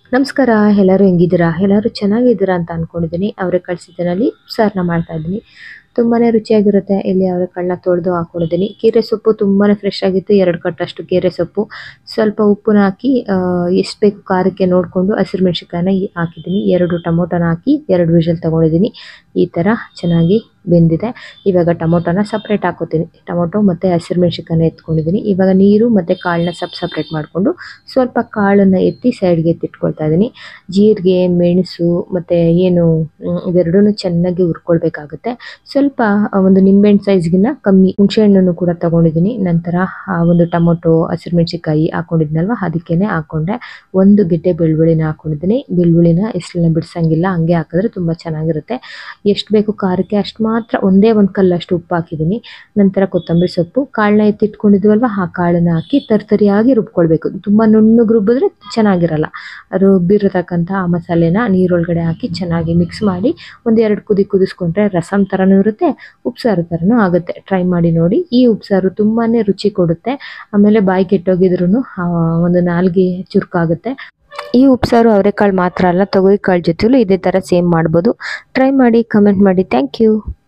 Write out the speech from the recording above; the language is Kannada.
ನಮಸ್ಕಾರ. ಎಲ್ಲರೂ ಹೆಂಗಿದ್ದೀರಾ? ಎಲ್ಲರೂ ಚೆನ್ನಾಗಿದ್ದೀರಾ ಅಂತ ಅನ್ಕೊಂಡಿದ್ದೀನಿ. ಅವರೆಕಾಳು ಸೀಸನಲ್ಲಿ ಉಪ್ಸಾರನ್ನ ಮಾಡ್ತಾ ಇದ್ದೀನಿ. ತುಂಬಾನೇ ರುಚಿಯಾಗಿರುತ್ತೆ. ಇಲ್ಲಿ ಅವರೆಕಾಳನ್ನ ತೊಳೆದು ಹಾಕೊಂಡಿದ್ದೀನಿ. ಕೀರೆ ಸೊಪ್ಪು ತುಂಬಾನೇ ಫ್ರೆಶ್ ಆಗಿತ್ತು. 2 ಕಟ್ಟಷ್ಟು ಕೀರೆ ಸೊಪ್ಪು, ಸ್ವಲ್ಪ ಉಪ್ಪನ್ನ ಹಾಕಿ ಎಷ್ಟು ಬೇಕು ಖಾರಕ್ಕೆ ನೋಡಿಕೊಂಡು ಹಸಿರು ಮೆಣಸಿನಕಾಯಿನ ಹಾಕಿದ್ದೀನಿ. 2 ಟೊಮೊಟೊನ ಹಾಕಿ 2 ವಿಷಲ್ ತಗೊಂಡಿದ್ದೀನಿ. ಈ ಥರ ಚೆನ್ನಾಗಿ ಬೆಂದಿದೆ. ಇವಾಗ ಟೊಮೊಟೊನ ಸಪ್ರೇಟ್ ಹಾಕೋತೀನಿ. ಟೊಮೊಟೊ ಮತ್ತು ಹಸಿರು ಮೆಣಸಿನಕಾಯಿನ ಎತ್ಕೊಂಡಿದ್ದೀನಿ. ಇವಾಗ ನೀರು ಮತ್ತು ಕಾಳನ್ನ ಸಪ್ರೇಟ್ ಮಾಡಿಕೊಂಡು ಸ್ವಲ್ಪ ಕಾಳನ್ನು ಎತ್ತಿ ಸೈಡ್ಗೆ ಎತ್ತಿಟ್ಕೊಳ್ತಾ ಇದ್ದೀನಿ. ಜೀರಿಗೆ, ಮೆಣಸು ಮತ್ತು ಏನು ಇವೆರಡೂ ಚೆನ್ನಾಗಿ ಹುರ್ಕೊಳ್ಬೇಕಾಗುತ್ತೆ. ಸ್ವಲ್ಪ ಒಂದು ನಿಂಬೆಹಣ್ಣು ಸೈಜ್ಗಿನ್ನ ಕಮ್ಮಿ ಹುಣಸೆಹಣ್ಣನ್ನು ಕೂಡ ತಗೊಂಡಿದ್ದೀನಿ. ನಂತರ ಒಂದು ಟೊಮೊಟೊ, ಹಸಿರು ಮೆಣಸಿನಕಾಯಿ ಹಾಕೊಂಡಿದ್ನಲ್ವ ಅದಕ್ಕೇನೆ ಹಾಕ್ಕೊಂಡೆ. 1 ಗೆಡ್ಡೆ ಬೆಳ್ಳುಳ್ಳಿನ ಹಾಕೊಂಡಿದ್ದೀನಿ. ಬೆಳ್ಳುಳ್ಳಿನ ಎಷ್ಟನ್ನ ಬಿಡಿಸಂಗಿಲ್ಲ, ಹಂಗೆ ಹಾಕಿದ್ರೆ ತುಂಬ ಚೆನ್ನಾಗಿರುತ್ತೆ. ಎಷ್ಟು ಬೇಕು ಖಾರಕ್ಕೆ ಅಷ್ಟು ಮಾತ್ರ ಒಂದೇ 1 ಕಲ್ಲಷ್ಟು ಉಪ್ಪು ಹಾಕಿದ್ದೀನಿ. ನಂತರ ಕೊತ್ತಂಬರಿ ಸೊಪ್ಪು, ಕಾಳನ್ನ ಎತ್ತಿಟ್ಕೊಂಡಿದ್ವಲ್ವ ಆ ಕಾಳನ್ನ ಹಾಕಿ ತರ್ತರಿಯಾಗಿ ರುಬ್ಕೊಳ್ಬೇಕು. ತುಂಬ ನುಣ್ಣಗೆ ರುಬ್ಬಿದ್ರೆ ಚೆನ್ನಾಗಿರಲ್ಲ. ರುಬ್ಬಿರತಕ್ಕಂಥ ಆ ಮಸಾಲೆನ ನೀರೊಳಗಡೆ ಹಾಕಿ ಚೆನ್ನಾಗಿ ಮಿಕ್ಸ್ ಮಾಡಿ 1-2 ಕುದಿ ಕುದಿಸ್ಕೊಂಡ್ರೆ ರಸಮ್ ಥರನೂ ಇರುತ್ತೆ, ಉಪ್ಸಾರು ಥರನೂ ಆಗುತ್ತೆ. ಟ್ರೈ ಮಾಡಿ ನೋಡಿ. ಈ ಉಪ್ಸಾರು ತುಂಬಾ ರುಚಿ ಕೊಡುತ್ತೆ. ಆಮೇಲೆ ಬಾಯಿ ಕೆಟ್ಟೋಗಿದ್ರೂ ಒಂದು ನಾಲ್ಗೆ ಚುರುಕಾಗುತ್ತೆ. ಈ ಉಪ್ಸಾರು ಅವರೆಕಾಳು ಮಾತ್ರ ಅಲ್ಲ, ತೊಗರಿಕಾಳು ಜೊತೆಲೂ ಇದೇ ಥರ ಸೇಮ್ ಮಾಡ್ಬೋದು. ಟ್ರೈ ಮಾಡಿ, ಕಮೆಂಟ್ ಮಾಡಿ. Thank you.